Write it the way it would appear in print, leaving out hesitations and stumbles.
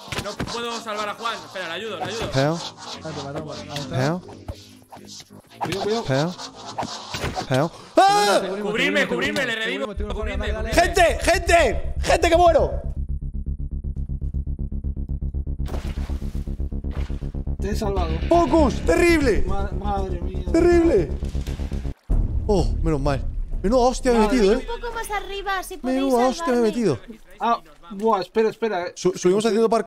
No puedo salvar a Juan. Espera, le ayudo, le ayudo. Peo. Peo. Peo. Peo. ¡Ah! Cubrirme, cubrirme, le revivo. Cubrirme. ¡Gente! ¡Gente! ¡Gente que muero! Te he salvado. ¡Focus! ¡Terrible! Madre mía. ¡Terrible! Oh, menos mal. Menuda hostia me he metido, Un poco más arriba, si podéis Menuda hostia me he salvarme. metido. Ah, buah, espera. Subimos haciendo parkour.